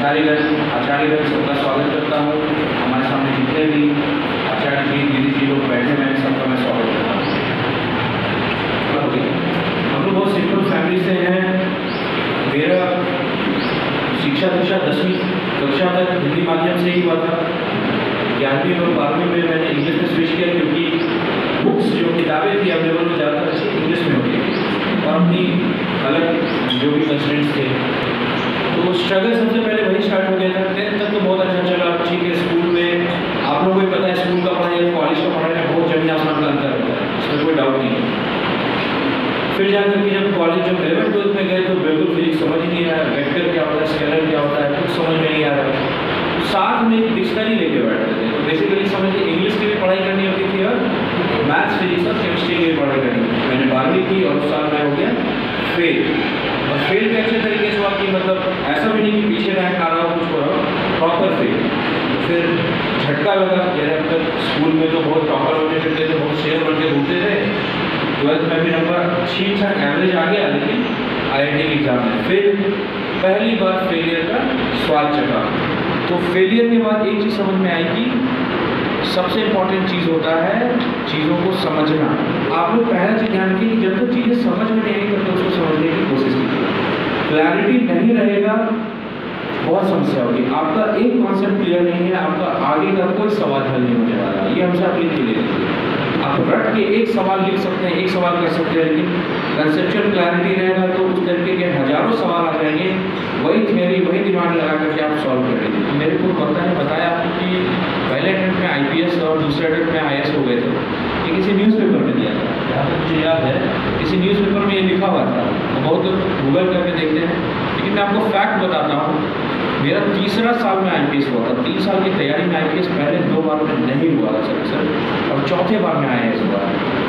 आचार्यगण सबका स्वागत करता हूँ। हमारे सामने जितने भी आचार्य जी दीदी जी लोग बैठे हुए हैं सबका मैं स्वागत करता हूँ। हम लोग बहुत सिंपल फैमिली से हैं। मेरा शिक्षा दीक्षा 10वीं कक्षा तक हिंदी माध्यम से ही हुआ था। 11वीं और 12वीं में मैंने इंग्लिश में स्विच किया क्योंकि बुक्स जो किताबें थी अवेलेबल में ज़्यादातर अच्छी इंग्लिश में होती थी और अपनी अलग जो भी कंस्ट्रेंट्स थे तो स्ट्रगल सबसे पहले वही स्टार्ट हो गया था। 10th तक तो बहुत अच्छा चला, ठीक है। स्कूल में आप लोगों को पता है स्कूल का पढ़ाई और कॉलेज का पढ़ाई में बहुत जमीन आसमान का अंतर होता है, इसमें कोई डाउट नहीं है। फिर जाकर के जब कॉलेज जब 11th 12th में गए तो बिल्कुल फिजिक्स समझ ही नहीं आया, वेक्टर क्या होता है, स्केलर क्या होता है, कुछ समझ में नहीं आ रहा। तो साथ में डिक्शनरी लेके बैठते थे। तो बेसिकली समझिए इंग्लिश की भी पढ़ाई करनी होती थी और मैथ्स फिजिक्स और केमिस्ट्री की भी पढ़ाई करनी होती थी। मैंने 12वीं की और उस साल मैं हो गया फेल। और फेल भी अच्छे तरीके से हुआ कि मतलब ऐसा भी नहीं कि पीछे रैंक आ रहा हो कुछ हो रहा हो, प्रॉपर फेल। तो फिर झटका लगा। जैसे अब तक स्कूल में तो बहुत टॉपर होते फिरते थे, बहुत शेयर बन के घूमते थे। 12th में भी नंबर ठीक ठाक एवरेज आ गया, लेकिन IIT के एग्जाम में फिर पहली बार फेलियर का स्वाद चखा। तो फेलियर के बाद एक चीज़ समझ में आई कि सबसे इम्पॉर्टेंट चीज़ होता है चीज़ों को समझना। आप लोग पहला चीज़ ध्यान रखिए कि जब तक चीज़ें समझ में नहीं आई तब तक उसको समझने की कोशिश कीजिए। क्लैरिटी नहीं रहेगा बहुत समस्या होगी। आपका एक कॉन्सेप्ट क्लियर नहीं है, आपका आगे का कोई सवाल हल नहीं होने वाला। ये हमसे आप लिख के ले लीजिए। आप रट के एक सवाल लिख सकते हैं, एक सवाल कर सकते हैं, लेकिन कंसेप्चुअल क्लैरिटी रहेगा तो उस तरीके के हजारों सवाल आ जाएंगे। वही थियरी वही दिमाग लगा करके आप सॉल्व करेंगे। मेरे को पता है बताया आपको कि पहले अटेम्प्ट में IPS और दूसरे अटेम्प्ट में IAS हो गए थे। ये किसी न्यूज़पेपर में दिया था, जहाँ तक मुझे याद है किसी न्यूज़पेपर में ये लिखा हुआ था। बहुत लोग गूगल करके देखते हैं, लेकिन मैं आपको फैक्ट बताता हूँ। मेरा तीसरा साल में IPS हुआ था। 3 साल की तैयारी में IPS पहले 2 बार में नहीं हुआ था सर, और चौथे बार में IAS हुआ।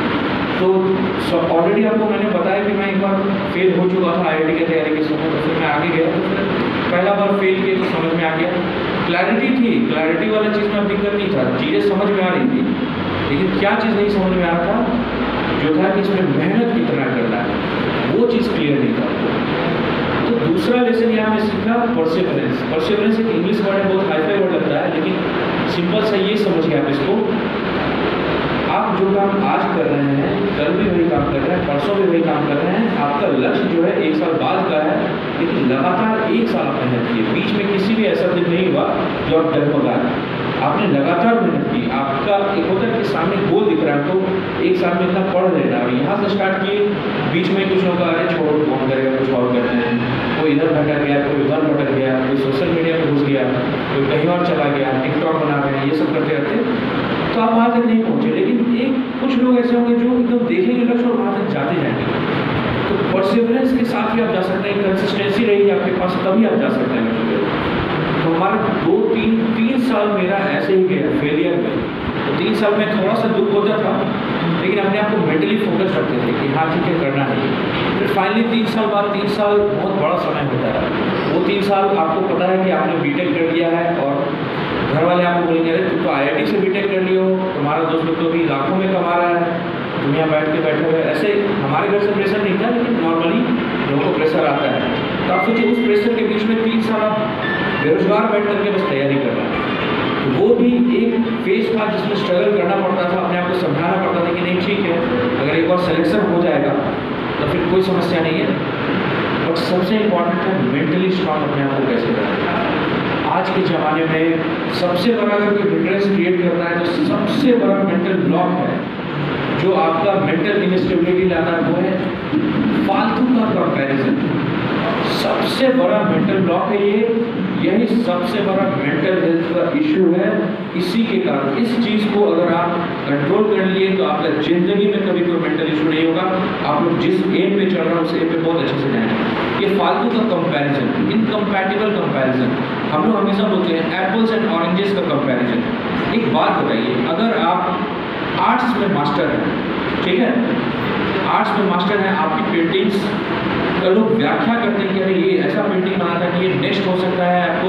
तो ऑलरेडी आपको मैंने बताया कि मैं एक बार फेल हो चुका था IIT की तैयारी के समय। तो फिर मैं आगे गया तो फिर पहला बार फेल किया तो समझ में आ गया। क्लैरिटी थी, क्लैरिटी वाला चीज़ में दिक्कत नहीं था, चीज़ें समझ में आ रही थी। लेकिन क्या चीज़ नहीं समझ में आ रहा था जो था कि इसमें मेहनत कितना करना है, वो चीज़ क्लियर नहीं था। तो दूसरा लेसन यहाँ में सीखा परसेवरेंस। परसेवरेंस एक इंग्लिश वर्ड है, बहुत हाईफाई वर्ड लगता है, लेकिन सिंपल सा ये समझ के आप इसको, आप जो काम आज कर रहे हैं कल भी वही काम कर रहे हैं, परसों भी वही काम कर रहे हैं। आपका लक्ष्य जो है 1 साल बाद का है, लेकिन लगातार 1 साल आप मेहनत किए। बीच में किसी भी ऐसा दिन नहीं हुआ जो आप डगमगा। आपने लगातार मेहनत की। आपका एक होता है कि सामने गोल दिख रहा है तो 1 साल में इतना पढ़ लेना। और यहाँ से स्टार्ट किए, बीच में कुछ लोग आ रहे हैं छोड़ कौन करेगा, कुछ और करते हैं। कोई इधर भटक गया, कोई उधर भटक गया, कोई सोशल मीडिया में घुस गया, कोई कहीं और चला गया, टिकटॉक बना रहे हैं, ये सब करते रहते तो आप वहाँ तक नहीं पहुँचे। लेकिन एक कुछ लोग ऐसे होंगे जो एकदम देखेंगे लक्ष्य और वहाँ तक जाते जाएंगे। तो परसिवरेंस के साथ ही आप जा सकते हैं, कंसिस्टेंसी रहेगी आपके पास, तभी आप जा सकते हैं लक्ष्य पे। तो हमारे 2-3 साल मेरा ऐसे ही गया फेलियर में। तो 3 साल में थोड़ा सा दुख होता था, लेकिन अपने आप को मेंटली फोकस रखते थे कि हाँ ठीक है करना है। फिर फाइनली 3 साल बाद, 3 साल बहुत बड़ा समय होता है। वो 3 साल आपको पता है कि आपने बीटेक कर लिया है और घर वाले आपको बोलेंगे अरे तुम तो IIT से बीटेक कर लियो, तुम्हारा दोस्त लोग तो भी लाखों में कमा रहा है, तुम यहाँ बैठ के बैठे हुए। ऐसे हमारे घर से प्रेशर नहीं था, लेकिन नॉर्मली लोगों को प्रेशर आता है। तो आप सोचिए उस प्रेशर के बीच में 3 साल आप बेरोजगार बैठ करके बस तैयारी कर रहे हैं। तो वो भी एक फेज था जिसमें स्ट्रगल करना पड़ता था, अपने आप को समझाना पड़ता था कि नहीं ठीक है, अगर एक बार सिलेक्शन हो जाएगा तो फिर कोई समस्या नहीं है। और सबसे इम्पॉर्टेंट है मेंटली स्ट्रांग अपने आप को कैसे करना है। आज के ज़माने में सबसे बड़ा अगर कोई हिंड्रेंस क्रिएट करना है तो सबसे बड़ा मेंटल ब्लॉक है जो आपका मेंटल इनस्टेबिलिटी लाता है, वो है फालतू का कंपैरिजन। सबसे बड़ा मेंटल ब्लॉक है ये, यही सबसे बड़ा मेंटल हेल्थ का इशू है। इसी के कारण इस चीज़ को अगर आप कंट्रोल कर लिए तो आपका ज़िंदगी में कभी कोई मेंटल इशू नहीं होगा। आप लोग जिस एम पे चल रहे हैं उस एम पे बहुत अच्छे से जाएंगे। ये फालतू का कंपैरिजन, इनकम्पैटिबल कंपैरिजन, हम लोग हमेशा बोलते हैं एप्पल्स एंड ऑरेंजेस का कंपैरिजन। एक बात बताइए, अगर आप आर्ट्स में मास्टर हैं, ठीक है, आर्ट्स में मास्टर हैं, आपकी पेंटिंग्स का लोग व्याख्या करते हैं कि अरे ये ऐसा पेंटिंग बना था कि ये नेक्स्ट हो सकता है। आपको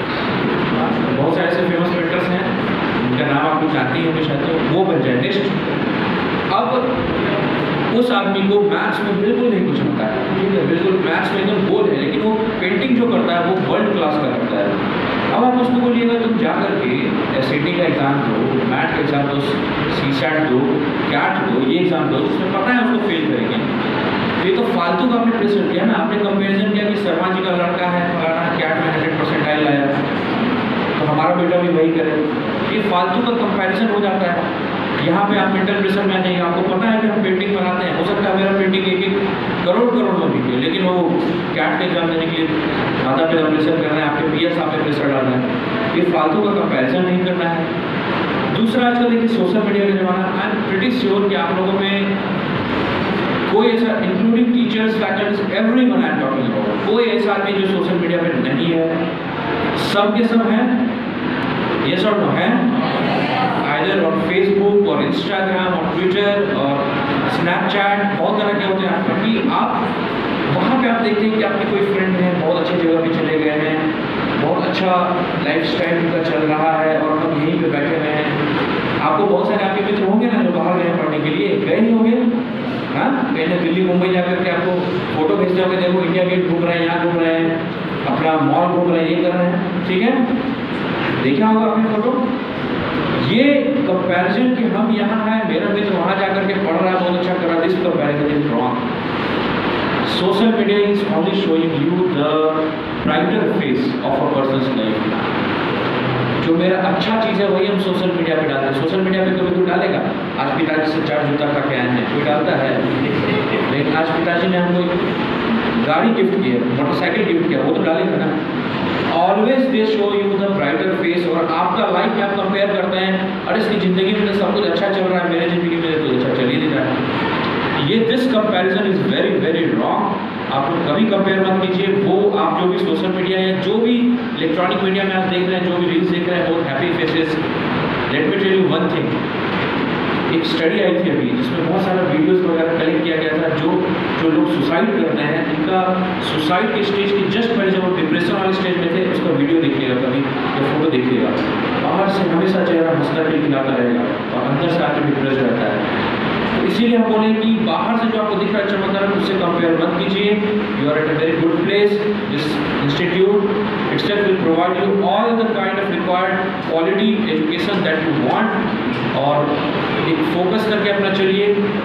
बहुत सारे ऐसे फेमस पेंटर्स हैं उनका नाम आप लोग जानते ही होंगे शायद, तो वो बन जाए नेक्स्ट। अब उस आदमी को मैथ्स में बिल्कुल नहीं कुछ आता है, ठीक है, बिल्कुल मैथ्स में एकदम गोल है, लेकिन वो पेंटिंग जो करता है वो वर्ल्ड क्लास का करता है। अब आप उसको बोलिएगा तुम जा करके SAT का एग्ज़ाम दो, मैथ का एग्ज़ाम दो, CSAT दो, CAT दो, ये एग्ज़ाम दो, जिसमें पता है उसको फेल करेंगे। ये तो फालतू का आपने प्रेशर किया ना। आपने कंपेरिजन किया कि शर्मा जी का लड़का है फलाना CAT में 100% लाया, तो हमारा बेटा भी वही करे। ये फालतू का कंपैरिजन हो जाता है। यहाँ पे आप मेंटल प्रेशर में आ जाइए। आपको पता है कि हम पेंटिंग बनाते हैं, हो सकता है मेरा पेंटिंग 1-1 करोड़ में बिके, लेकिन वो CAT के एग्जाम देने के लिए ज़्यादा पे प्रेशर कर रहे हैं, आपके PS आप पे प्रेशर डाल रहे हैं। ये फालतू का कंपैरिजन नहीं करना है। दूसरा, आजकल देखिए सोशल मीडिया का ज़माना, आई एम प्रीटी श्योर कि आप लोगों में कोई ऐसा, including teachers, faculties, everyone I am talking about, कोई ऐसा आदमी जो सोशल मीडिया पे नहीं है। सब के सब हैं, यस और नो है, आइदर ऑन फेसबुक और इंस्टाग्राम और ट्विटर और स्नैपचैट, बहुत तरह के होते हैं। क्योंकि आप वहाँ पे आप देखते हैं कि आपके कोई फ्रेंड हैं, बहुत अच्छी जगह पे चले गए हैं, बहुत अच्छा लाइफस्टाइल उनका चल रहा है और हम यहीं पे बैठे हुए हैं। आपको बहुत सारे आपके मित्र होंगे ना जो बाहर गए पढ़ने के लिए, गए नहीं होंगे, हाँ, कहीं ना दिल्ली मुंबई जाकर के आपको फोटो भेजते होंगे, देखो इंडिया गेट घूम रहे हैं, यहाँ घूम रहे हैं, अपना मॉल घूम रहे हैं, ये कर रहे हैं, ठीक है, देखा होगा आपने फोटो। ये कंपैरिजन कि हम यहाँ हैं, मेरा मित्र वहाँ जाकर के पढ़ रहा है, बहुत अच्छा कर रहा है, this comparison is wrong. Social media is only showing you the brighter face of a person's life. जो मेरा अच्छा चीज़ है वही हम सोशल मीडिया पे डालते हैं। सोशल मीडिया पे कभी कोई डालेगा, आज पिताजी से 4 जूता खा के आए हैं, कोई डालता है? लेकिन आज पिताजी ने हमको गाड़ी गिफ्ट की है, मोटरसाइकिल गिफ्ट किया, वो तो डालेगा ना। Always they show you the brighter face. और आपका लाइफ में आप कंपेयर करते हैं, अरे इसकी ज़िंदगी में तो सब कुछ अच्छा चल रहा है, मेरी ज़िंदगी में तो अच्छा चल ही नहीं रहा है। ये this comparison is very very wrong. आप लोग कभी कंपेयर मत कीजिए। वो आप जो भी सोशल मीडिया या जो भी इलेक्ट्रॉनिक मीडिया में आप देख रहे हैं, जो भी रील्स देख रहे हैं, बहुत happy faces. Let me tell you one thing, एक स्टडी आई थी अभी जिसमें बहुत सारा वीडियोस वगैरह कलेक्ट किया गया था। जो लोग सुसाइड करते हैं, इनका सुसाइड के स्टेज के जस्ट पहले जब वो डिप्रेशन वाले स्टेज में थे, उसका वीडियो देखिएगा कभी या फोटो देखिएगा। बाहर से हमेशा चेहरा हंसता खिलखिलाता रहेगा और अंदर से आकर डिप्रेस रहता है। तो इसीलिए हम बोलें कि बाहर से जो आपको दिख रहा है चमत्कार, उससे कंपेयर मत कीजिए। You are at a very good place. This institute itself will provide you all the kind of required quality education that you want। और एक फोकस करके अपना चलिए,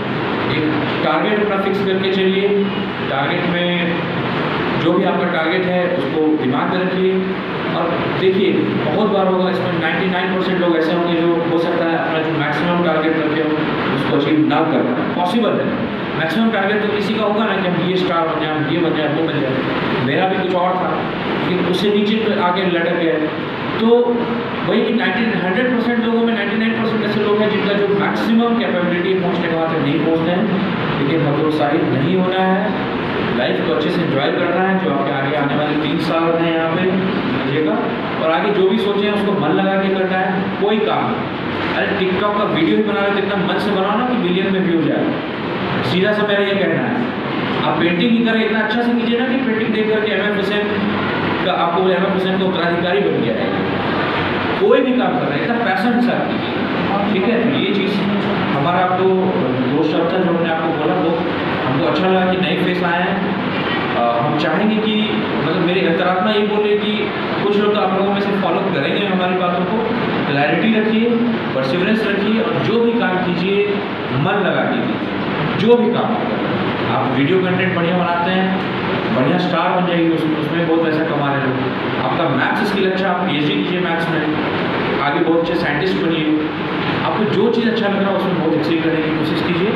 एक टारगेट अपना फिक्स करके चलिए। टारगेट में जो भी आपका टारगेट है उसको दिमाग में रखिए। और देखिए, बहुत बार होगा इसमें 99% लोग ऐसे होंगे जो हो सकता है अपना जो मैक्सिमम टारगेट रखे हो उसको अचीव ना कर पाए। पॉसिबल है, मैक्सिमम टारगेट तो किसी का होगा ना कि हम ये स्टार बन जाए, ये बन जाए, वो बन जाए। मेरा भी कुछ और था, लेकिन उससे नीचे पे आगे लटक गए। तो वही कि 100% लोगों में 99% ऐसे लोग हैं जिनका जो मैक्सिमम कैपेबिलिटी पहुँचने के बाद नहीं पहुँचते हैं। लेकिन हतोत्साहित नहीं होना है, लाइफ को अच्छे से एंजॉय करना है। जो आपके आगे आने वाले 3 साल हैं यहाँ पे लीजिएगा, और आगे जो भी सोचें उसको मन लगा के करना है। कोई काम, अरे टिकटॉक का वीडियो ही बना रहे तो इतना मन से बनाओ ना कि मिलियन में व्यू जाए। सीधा सा मेरा ये कहना है। आप पेंटिंग ही करें, इतना अच्छा से कीजिए ना कि पेंटिंग देख करके MF हुसैन का आपको MF हुसैन का उत्तराधिकारी बन गया है। कोई भी काम कर रहे हैं, इतना पैसा के साथ कीजिए, ठीक है। तो ये चीज़ हमारा आपको 2 शब्द जो हमने आपको बोला वो हमको अच्छा लगा कि नए फेस आए हैं। हम चाहेंगे कि मतलब मेरी अंतरात्मा ये बोले कि कुछ लोग तो आप लोगों में से फॉलो करेंगे हमारी बातों को। क्लैरिटी रखिए, परसिवरेंस रखिए, और जो भी काम कीजिए मन लगा के कीजिए। जो भी काम आप वीडियो कंटेंट बढ़िया बनाते हैं, बढ़िया स्टार बन जाएगी, उसमें बहुत पैसा कमा रहे लोग। आपका मैथ्स स्किल अच्छा, आप PhD कीजिए मैथ्स में, आगे बहुत अच्छे साइंटिस्ट बनिए। आपको जो चीज़ अच्छा लग रहा है उसमें बहुत एक्सील करने की कोशिश कीजिए।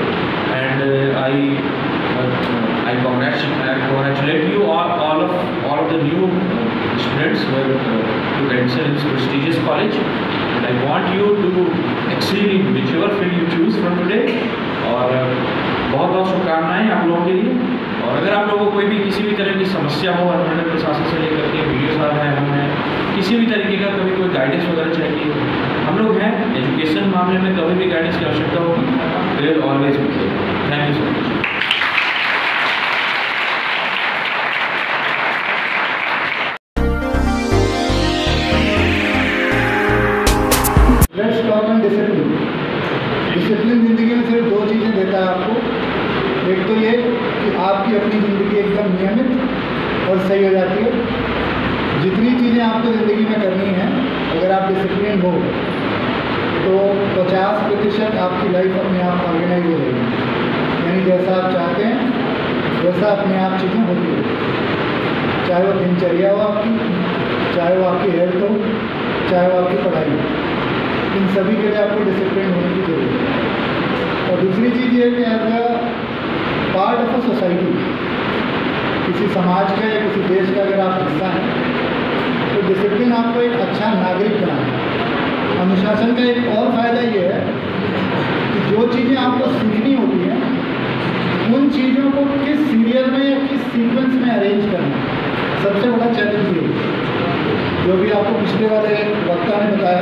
And I congratulate you all of the new students who have to enter in this prestigious college, and I want you to excel in whichever field you choose from today। और बहुत बहुत शुभकामनाएं आप लोगों के लिए। और अगर आप लोगों को कोई भी किसी भी तरह की समस्या हो, अनुमंडल प्रशासन से लेकर के वीडियो साहब हैं, हम हैं, किसी भी तरीके का कभी कोई गाइडेंस वगैरह चाहिए, हम लोग हैं। एजुकेशन मामले में कभी भी गाइडेंस की आवश्यकता होगी, will always be there. Thank you so much. Discipline जिंदगी में सिर्फ 2 चीज़ें अपनी ज़िंदगी एकदम नियमित और सही हो जाती है। जितनी चीज़ें आपको ज़िंदगी में करनी हैं, अगर आप डिसिप्लिन हो तो 50% आपकी लाइफ अपने आप ऑर्गेनाइज हो जाएगी। यानी जैसा आप चाहते हैं वैसा अपने आप चीज़ें होती है, चाहे वो दिनचर्या हो आपकी, चाहे वो आपकी हेल्थ हो, चाहे वो आपकी पढ़ाई हो। इन सभी के लिए आपको डिसिप्लिन होने की जरूरत है। और दूसरी चीज़ ये है कि as a part of a society, किसी समाज का या किसी देश का अगर आप हिस्सा हैं तो डिसिप्लिन आपको एक अच्छा नागरिक बनाए। अनुशासन का एक और फ़ायदा ये है कि जो चीज़ें आपको सीखनी होती हैं उन चीज़ों को किस सीरियल में या किस सीक्वेंस में अरेंज करना, सबसे बड़ा चैलेंज ये है। जो भी आपको पिछले वाले वक्ता ने बताया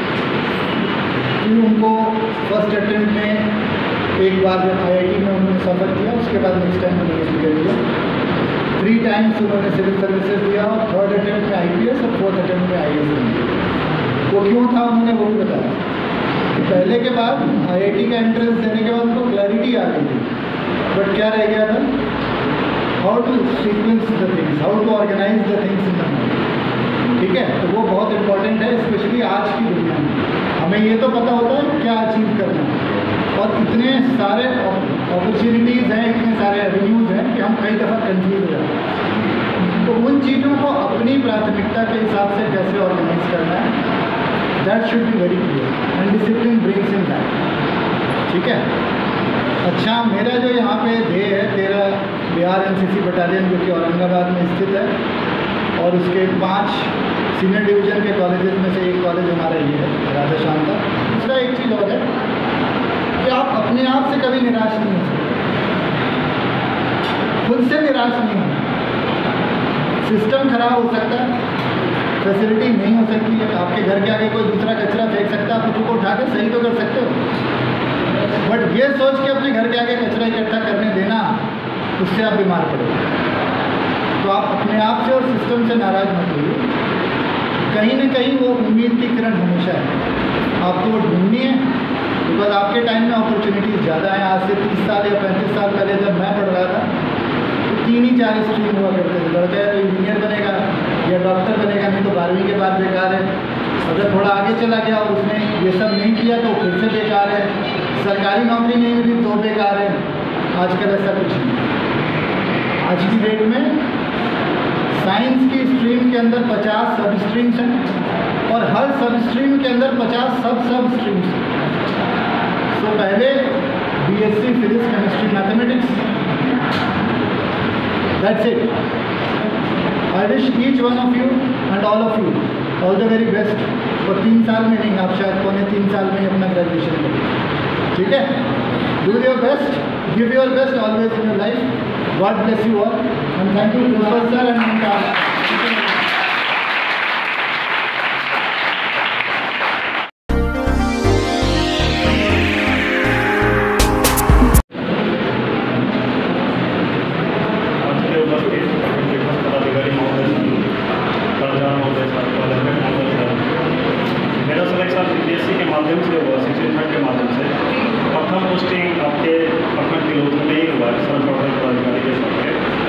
कि उनको फर्स्ट अटेम्प्ट में एक बार जब IIT में उन्होंने सफ़र किया, उसके बाद नेक्स्ट टाइम उन्होंने क्लियर किया, 3 टाइम्स उन्होंने सिविल सर्विसेज दिया, और 3rd अटेम्प्ट में IPS और 4th अटेम्प्ट में IAS दिया। वो क्यों था उन्होंने वो भी बताया कि पहले के बाद IIT का एंट्रेंस देने के बाद उनको क्लैरिटी आ गई थी, बट क्या रह गया था, how to sequence the things, how to organise the things in the mind. ठीक है, तो वो बहुत इंपॉर्टेंट है, स्पेशली आज की दुनिया में। हमें ये तो पता होता है क्या अचीव करना है, और इतने सारे अपॉर्चुनिटीज़ हैं, इतने सारे एवेन्यूज़ हैं कि हम कई दफ़ा कंफ्यूज हो जाते हैं। तो उन चीज़ों को अपनी प्राथमिकता के हिसाब से कैसे ऑर्गेनाइज करना है, that should be very clear and discipline brings in that. ठीक है, अच्छा, मेरा जो यहाँ पे ध्येय है 13 बिहार NCC बटालियन, जो कि औरंगाबाद में स्थित है, और उसके 5 सीनियर डिवीज़न के कॉलेजेस में से एक कॉलेज हमारा ये है, राधा शांता। दूसरा एक चीज़ और है कि आप अपने आप से कभी निराश नहीं हो सकते, खुद से निराश नहीं होना। सिस्टम खराब हो सकता है, फैसिलिटी नहीं हो सकती है, आपके घर के आगे कोई दूसरा कचरा फेंक सकता है, आप उसको उठा के सही तो कर सकते हो, बट ये सोच के अपने घर के आगे कचरा इकट्ठा करने देना, उससे आप बीमार पड़ोगे। तो आप अपने आप से और सिस्टम से नाराज़ मत होइए। कहीं ना कहीं वो उम्मीद की किरण हमेशा है, आपको वो ढूंढनी है, बिकॉज आपके टाइम में अपॉर्चुनिटीज़ ज़्यादा हैं। आज से 30 साल या 35 साल पहले जब मैं पढ़ रहा था तो 3 ही 4 स्ट्रीम हुआ करते थे। लड़का है तो इंजीनियर बनेगा या डॉक्टर बनेगा, नहीं तो 12वीं के बाद बेकार है। अगर थोड़ा आगे चला गया और उसने ये सब नहीं किया तो फिर से बेकार है, सरकारी नौकरी नहीं मिली तो बेकार है। आजकल ऐसा कुछ नहीं। आज की डेट में साइंस की स्ट्रीम के अंदर 50 सब स्ट्रीम्स हैं, और हर सब स्ट्रीम के अंदर 50 सब स्ट्रीम्स हैं। तो पहले BSc physics, chemistry, mathematics, that's it. I wish each one of you and all of you all the very best. और 3 साल में नहीं, आप शायद 3.25 साल में ही अपना ग्रेजुएशन करें। ठीक है, do your best, give your best always in your life. God bless you all, and thank you Principal sir and मेरा सिलेक्शन CBSE के माध्यम से हुआ, 16th के माध्यम से। प्रथम पोस्टिंग आपके पटना के लोग में ही हुआ, सर पदाधिकारी के साथ।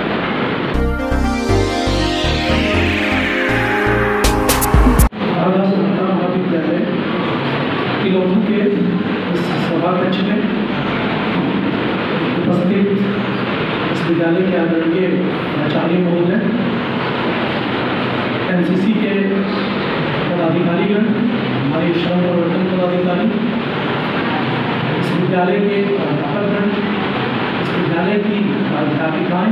महाविद्यालय किलोथू के सभा कक्ष में उपस्थित इस विद्यालय के आदरणीय आचार्य महोदय, NCC के पदाधिकारीगण, हमारे श्रम प्रवर्तन पदाधिकारी, इस विद्यालय के अध्यापकगण, इस विद्यालय की अध्यापिकाएँ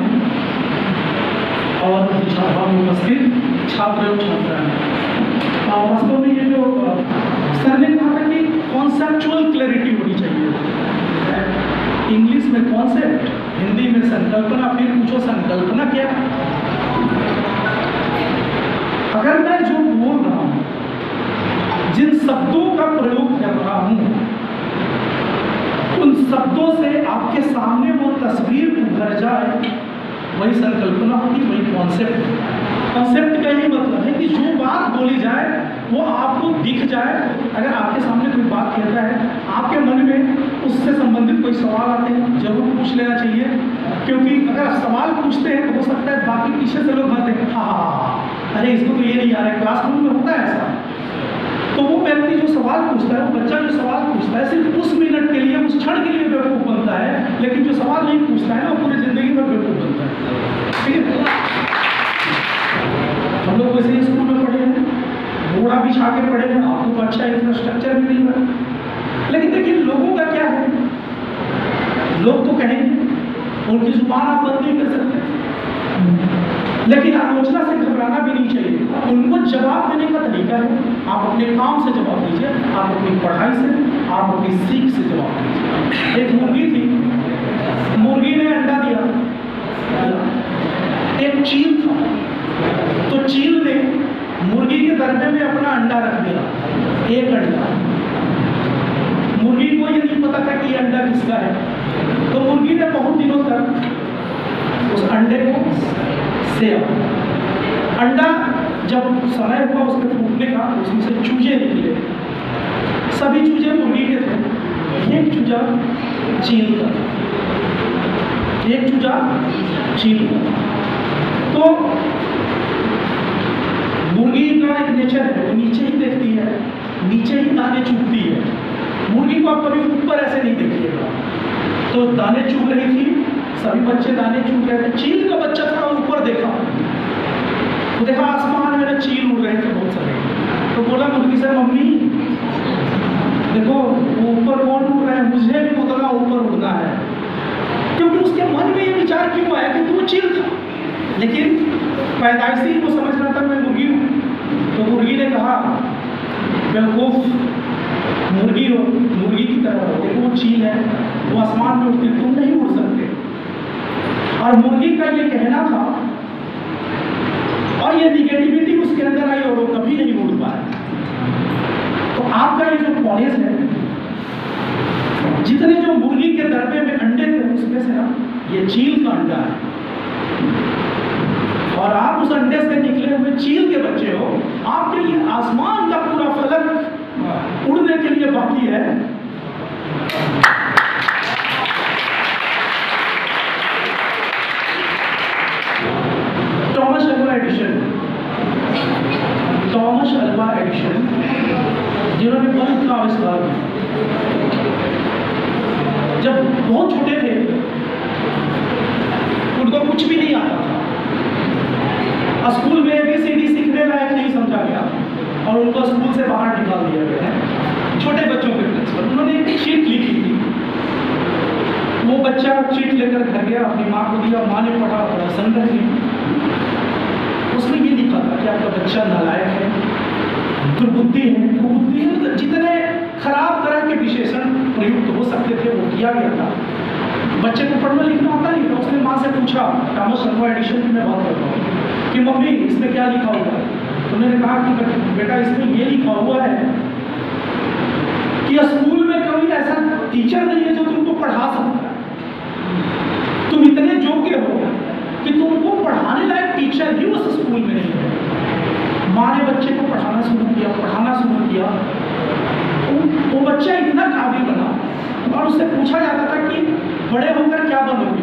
और सभा में उपस्थित छात्र एवं छात्राएँ। वास्तव में ये जो सर ने कहा था कि कॉन्सेप्चुअल क्लैरिटी होनी चाहिए। इंग्लिश में कॉन्सेप्ट, हिंदी में संकल्पना। फिर पूछो संकल्पना क्या? अगर मैं जो बोल रहा हूँ, जिन शब्दों का प्रयोग कर रहा हूँ, उन शब्दों से आपके सामने वो तस्वीर उभर जाए, वही संकल्पना होगी, वही कॉन्सेप्ट। कॉन्सेप्ट का यही मतलब है कि जो बात बोली जाए वो आपको दिख जाए। अगर आपके सामने कोई बात कहता है, आपके मन में उससे संबंधित कोई सवाल आते हैं, जरूर पूछ लेना चाहिए क्योंकि अगर सवाल पूछते हैं तो हो सकता है बाकी पीछे से लोग हंसते हैं, हाँ अरे इसको तो ये नहीं आ रहा है। क्लासरूम में होता है ऐसा। तो वो व्यक्ति जो सवाल पूछता है, वो बच्चा जो सवाल पूछता है, सिर्फ उस मिनट के लिए, उस क्षण के लिए बेवकूफ़ बनता है, लेकिन जो सवाल नहीं पूछता है ना, वो पूरी ज़िंदगी में बेवकूफ़ बनता है। ठीक है, हम लोग वैसे ही स्कूल में पढ़े हैं, बोड़ा बिछा के पढ़े हैं, आपको तो अच्छा इंफ्रास्ट्रक्चर भी मिल रहा है। लेकिन देखिए लोगों का क्या है, लोग तो कहेंगे, उनकी जुबान आप बंद नहीं कर सकते, लेकिन आलोचना से घबराना भी नहीं चाहिए। उनको जवाब देने का तरीका है, आप अपने काम से जवाब दीजिए, आप अपनी पढ़ाई से, आप अपनी सीख से जवाब दीजिए। एक मुर्गी थी, मुर्गी ने अंडा दिया, एक चील था, तो चील ने मुर्गी के दरबे में अपना अंडा रख दिया, एक अंडा। मुर्गी को ये नहीं पता था कि ये अंडा किसका है, तो मुर्गी ने बहुत दिनों तक उस अंडे को सेवा। अंडा जब समय हुआ उसके फूटने का, उसमें से चूजे निकले, सभी चूजे मुर्गी के थे, एक चूजा चील का, एक चूजा चील का। तो मुर्गी का एक नेचर है, वो नीचे ही देखती है, नीचे ही दाने चुगती है। मुर्गी को आप कभी ऊपर ऐसे नहीं देखिएगा। तो दाने चुग रही थी, सभी बच्चे दाने चुग रहे थे, चील का बच्चा थोड़ा ऊपर देखा, तो देखा आसमान में चील उड़ रहे थे बहुत सारे। तो बोला मुर्गी से, मम्मी देखो वो ऊपर कौन उड़ रहा है, मुझे भी उतना ऊपर उड़ना है। क्योंकि उसके मन में ये विचार क्यों आया, क्योंकि वो चील था, लेकिन पैदाइशी वो समझ रहा था मैं मुर्गी हूँ। तो मुर्गी ने कहा, बेवकूफ़, मुर्गी हो, मुर्गी की तरह हो, देखो वो चील है, वो आसमान में उड़ती, तुम नहीं उड़ सकते। और मुर्गी का ये कहना था, और ये निगेटिविटी उसके अंदर आई, और वो कभी नहीं उड़ पाया। तो आपका ये जो कॉलेज है, जितने जो मुर्गी के दरबे में अंडे थे, उसमें से ना ये चील का अंडा है, और आप उस अंडे से निकले हुए चील के बच्चे हो। आपके लिए आसमान का पूरा फलक उड़ने के लिए बाकी है। Thomas Alva Edison, Thomas Alva Edison, जिन्होंने बल्ब का आविष्कार किया, जब बहुत छोटे थे उनको कुछ भी नहीं आता था, स्कूल में ABCD सीखने लायक नहीं समझा गया और उनको स्कूल से बाहर निकाल दिया गया है। छोटे बच्चों के क्लास पर उन्होंने एक शीट लिखी थी, वो बच्चा शीट लेकर घर गया, अपनी माँ को दिया, माँ ने पढ़ा, बड़ा संग्रह किया। उसमें ये लिखा था कि आपका बच्चा नालायक है, दुर्बुद्धि है, कुबुद्धि है, मतलब जितने खराब तरह के विशेषण प्रयुक्त हो सकते थे वो किया गया था। बच्चे को पढ़ना लिखना आता नहीं था। उसने माँ से पूछा, टॉमस अल्वा एडिशन की मैं बात करता हूँ, कि मम्मी इसमें क्या लिखा हुआ है? तो उन्होंने कहा कि बेटा इसमें ये लिखा हुआ है कि स्कूल में कभी ऐसा टीचर नहीं है जो तुमको पढ़ा सकता है। तुम इतने योग्य हो कि तुमको पढ़ाने लायक टीचर ही उस स्कूल में नहीं है। माँ ने बच्चे को पढ़ाना शुरू किया, पढ़ाना शुरू किया। वो बच्चा इतना काबिल बना, और उससे पूछा जाता था कि बड़े होकर क्या बनोगे,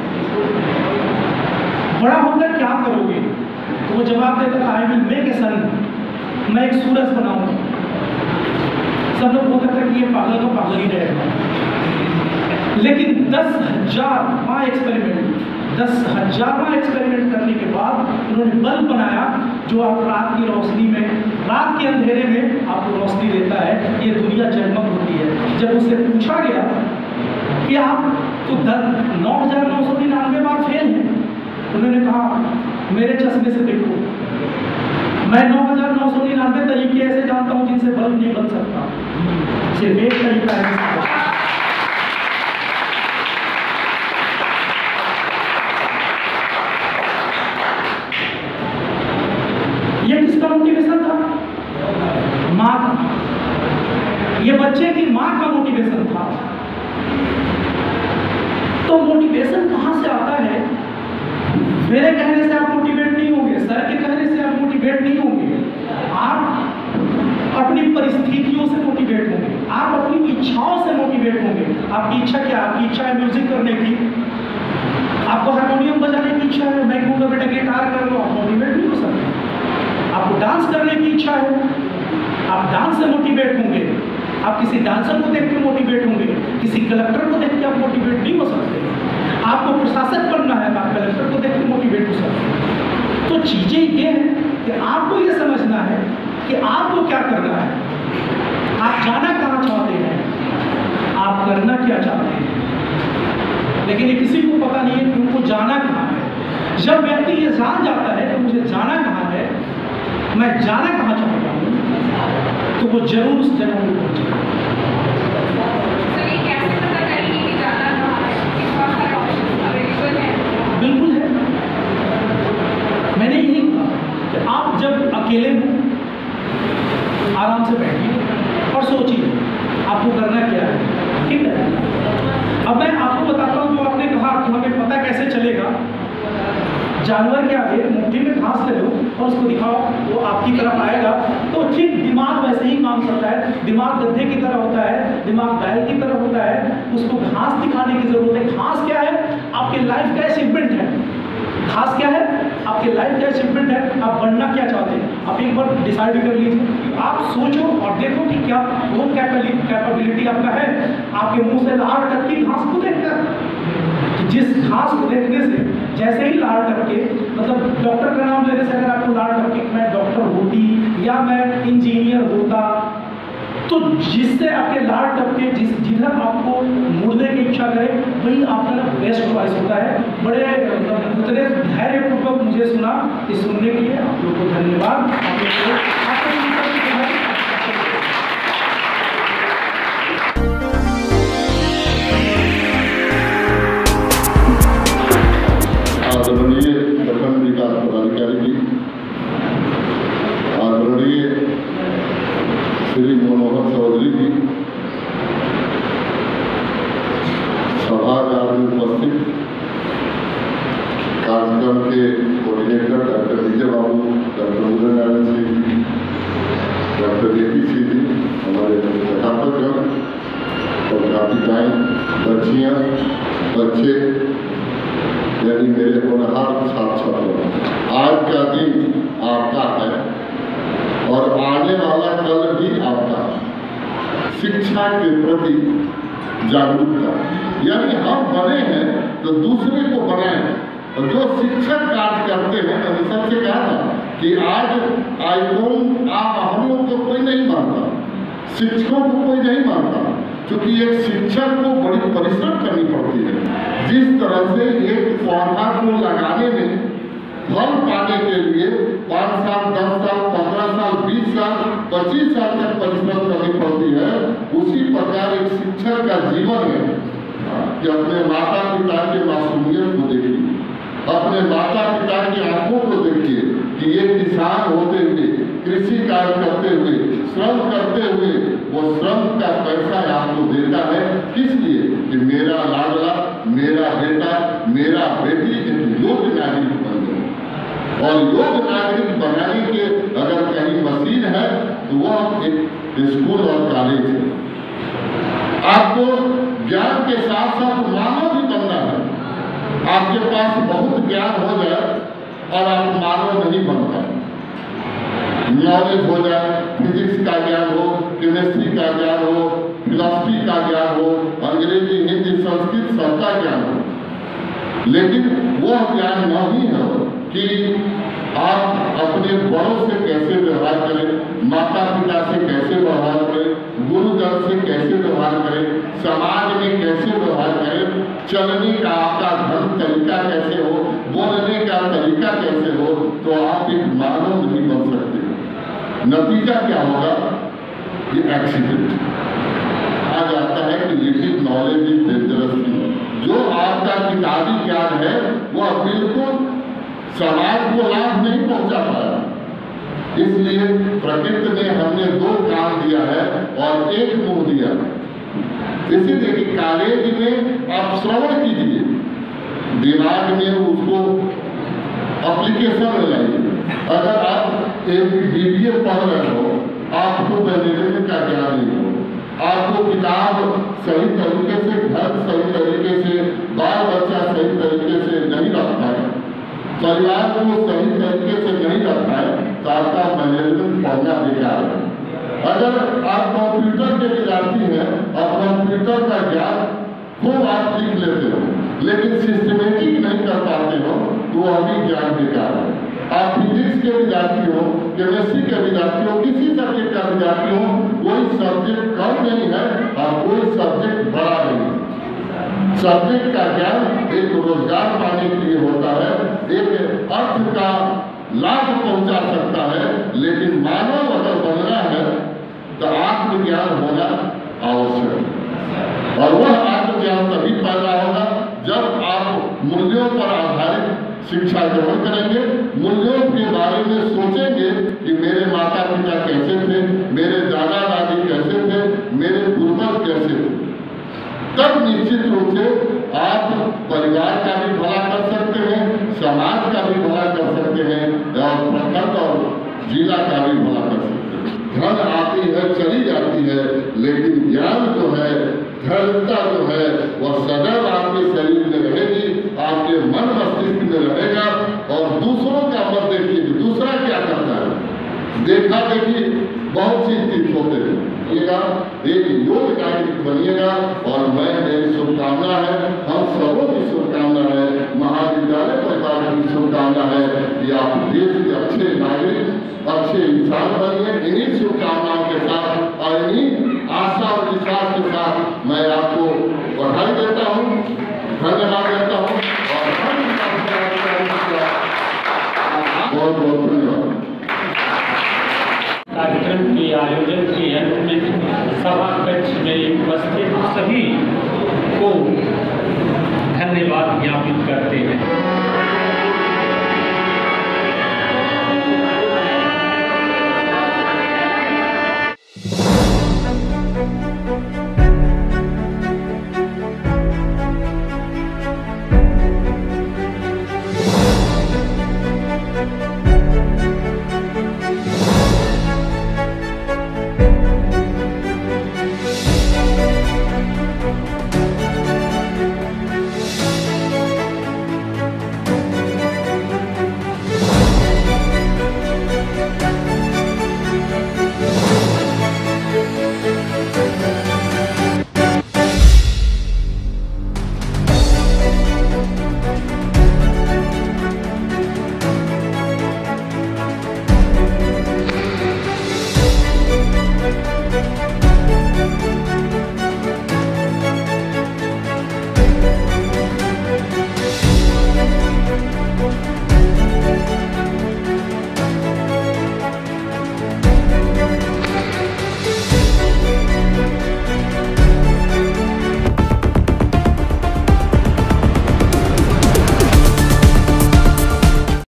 बड़ा होकर क्या करोगे? तो वो जवाब देता था, आई विल मेक ए सन, मैं एक सूरज बनाऊंगा। सब लोग बोलते थे कि ये पागल का पागल ही रहेगा। लेकिन 10,000वां एक्सपेरिमेंट, 10,000वां एक्सपेरिमेंट करने के बाद उन्होंने बल्ब बनाया जो आप रात की रोशनी में, रात के अंधेरे में आपको रोशनी देता है। ये दुनिया जगमग होती है। जब उससे पूछा गया कि आप तो 9,999 बार फेल हैं, उन्होंने कहा मेरे चश्मे से देखो, मैं 9,999 तरीके ऐसे जानता हूँ जिनसे बल्ब नहीं बन सकता, सिर्फ एक तरीका है। ये किसका मोटिवेशन था? माँ का। ये बच्चे की माँ का मोटिवेशन था। तो मोटिवेशन कहाँ से आता है? मेरे कहने से आप मोटिवेट नहीं होंगे, सर के कहने से आप मोटिवेट नहीं होंगे, आप अपनी परिस्थितियों से मोटिवेट होंगे, आप अपनी इच्छाओं से मोटिवेट होंगे। आपकी इच्छा क्या? आपकी इच्छा है म्यूजिक करने की, आपको हारमोनियम बजाने की इच्छा है, मैं कहूँगा बेटा गिटार कर लो, आप मोटिवेट नहीं हो सकते। आपको डांस करने की इच्छा है, आप डांस से मोटिवेट होंगे। आप किसी डांसर को देख के मोटिवेट होंगे, किसी कलेक्टर को देख के आप मोटिवेट नहीं हो सकते। आपको प्रशासक बनना है, आप कलेक्टर को देख के मोटिवेट हो सकते हैं। तो चीज़ें ये हैं कि आपको ये समझना है कि आपको क्या करना है, आप जाना कहाँ चाहते हैं, आप करना क्या चाहते हैं। लेकिन ये किसी को पता नहीं है कि उनको जाना कहाँ है। जब व्यक्ति ये जान जाता है कि मुझे जाना कहाँ है, मैं जाना कहाँ चाहता हूँ, तो वो जरूर उस जगह में पहुँचेगा। बिल्कुल है, मैंने यही कहा कि आप जब अकेले हो आराम से बैठिए और सोचिए आपको करना क्या है, ठीक है। अब मैं आपको बताता हूँ, जो आपने कहा कि हमें पता कैसे चलेगा। जानवर के आगे मुट्ठी में घास ले लो और उसको दिखाओ, वो आपकी तरफ आएगा। तो ठीक दिमाग वैसे ही काम करता है। दिमाग गधे की तरह होता है, दिमाग बैल की तरह होता है। उसको घास दिखाने की जरूरत है। घास क्या है? आपके लाइफ का अचीवमेंट है। घास क्या है? आपके लाइफ का अचीवमेंट है। आप बनना क्या चाहते हैं, आप एक बार डिसाइड कर लीजिए। आप सोचो और देखो कि क्या वो कैपेबिलिटी आपका है। आपके मुंह से लार टपकी घास को देखकर, जिस घास को देखने से जैसे ही लार टपके, मतलब डॉक्टर का नाम लेने से अगर आपको लार टपके, मैं डॉक्टर होती या मैं इंजीनियर होता, तो जिससे आपके लार टपके, जिधर आपको मुड़ने की इच्छा करे, वही आपका बेस्ट चॉइस होता है। बड़े उतने धैर्यपूर्वक मुझे सुना, इस सुनने के लिए आप लोगों को धन्यवाद। आदरणीय प्रखंड विकास पदाधिकारी जी, आदरणीय श्री मनोहर चौधरी जी, सभागार में उपस्थित कार्यक्रम के coordinator doctor Vijay Babu, doctor Uday Narayan Singh ji, doctor JP Singh ji, हमारे अध्यापकगण, अध्यापिकाएं, बच्चियां, बच्चे, यानी मेरे होनहार छात्र छात्रों, आज का दिन आपका है और आने वाला कल भी आपका है। शिक्षा के प्रति जागरूकता, यानी हम बने हैं तो दूसरे को बनाएं। और जो शिक्षक कार्य करते हैं, मैंने सबसे कहा था कि आज आईफोन आप हम लोग को कोई नहीं मानता, शिक्षकों को कोई नहीं मानता, क्योंकि एक शिक्षक को बड़ी परिश्रम करनी पड़ती है। जिस तरह से एक पौधा को लगाने में फल पाने के लिए 5 साल, 10 साल, 15 साल, 20 साल, 25 साल तक परिश्रम करनी पड़ती है, उसी प्रकार एक शिक्षक का जीवन है कि अपने माता पिता के मासूमियत को देखिए, अपने माता पिता की आंखों को देखिए कि ये किसान होते हुए, कृषि कार्य करते हुए, श्रम करते हुए, वो श्रम का पैसा आपको देता है। किस लिए? कि मेरा लाडला, मेरा बेटा, मेरा बेटी एक योग्य नागरिक बन जाए। और योग्य नागरिक बनाने के अगर कहीं मशीन है तो वह एक स्कूल और कॉलेज है। आपको ज्ञान के साथ साथ मानव भी बनना है। आपके पास बहुत ज्ञान हो जाए और आप मानव नहीं बन पाए, नॉलेज हो जाए, फिजिक्स का ज्ञान हो, केमिस्ट्री का ज्ञान हो, फिलॉसफी का ज्ञान हो, अंग्रेजी, हिंदी, संस्कृत सबका ज्ञान हो, लेकिन वह ज्ञान नहीं है कि आप अपने बड़ों से कैसे व्यवहार करें, माता पिता से कैसे व्यवहार करें, गुरुजन से कैसे व्यवहार करें, समाज में कैसे व्यवहार करें, चलने का आपका ढंग तरीका कैसे हो, बोलने का तरीका कैसे हो, तो आप एक मानव नहीं बन सकते। नतीजा क्या होगा? ये एक्सीडेंट आ जाता है कि लिटिल नॉलेज इज डेंजरस। जो आपका किताबी ज्ञान है वह बिल्कुल समाज को लाभ नहीं पहुंचा पाया। इसलिए प्रकृति ने हमने 2 कान दिया है और 1 मुंह दिया। इसीलिए कि कॉलेज में आप श्रवण कीजिए, दिमाग में उसको एप्लीकेशन में लाइए। अगर आप एक BBA पढ़ रहे हो, आपको मैनेजमेंट का ज्ञान नहीं हो, आपको किताब सही तरीके से, घर सही तरीके से, बाल बच्चा सही तरीके से परिवार को सही तरीके से नहीं रख पाए तो आपका मैनेजमेंट पढ़ना बेकार है। अगर आप कंप्यूटर के विद्यार्थी हैं और कंप्यूटर का ज्ञान खूब आप सीख लेते हो लेकिन सिस्टमेटिक नहीं कर पाते हो तो वह भी ज्ञान बेकार है। आप फिजिक्स के विद्यार्थी हो, केमिस्ट्री के विद्यार्थी हो, किसी सब्जेक्ट का विद्यार्थी हो, कोई सब्जेक्ट कम नहीं है और कोई सब्जेक्ट बड़ा नहीं है। सब्जेक्ट का ज्ञान एक रोजगार पाने के लिए होता है, एक अर्थ का लाभ पहुंचा सकता है, लेकिन मानव अगर बनना है तो आत्मज्ञान होना आवश्यक है। और वह आत्मज्ञान तभी पैदा होगा जब आप मूल्यों पर आधारित शिक्षा ग्रहण करेंगे, मूल्यों के बारे में सोचेंगे कि मेरे माता पिता कैसे थे, मेरे दादा दादी कैसे थे, मेरे पूर्वज कैसे थे। तब निश्चित रूप से आप परिवार का भी भला कर सकते हैं, समाज का भी भला कर सकते हैं और प्रखंड और जिला का भी भला कर सकते हैं। धन आती है चली जाती है, लेकिन ज्ञान जो है, धैर्यता जो है, वह सदैव आपके शरीर में रहेगी, आपके मन मस्तिष्क में रहेगा। और दूसरों का मत देखिए कि दूसरा क्या करता है, देखा देखी बहुत चिंतित होते हैं। एक योग नागरिक बनिएगा और मेरी शुभकामना है, हम सबों की शुभकामना है, महाविद्यालय परिवार की शुभकामना है कि आप देश के अच्छे नागरिक, अच्छे इंसान बनिए। इन्हीं शुभकामनाओं के साथ और इन्हीं आशा और विश्वास के साथ मैं आपको बधाई देता हूँ, धन्यवाद देता हूँ और बहुत बहुत धन्यवाद। कार्यक्रम के आयोजन के अंत में सभा कक्ष में उपस्थित सभी को धन्यवाद ज्ञापित करते हैं।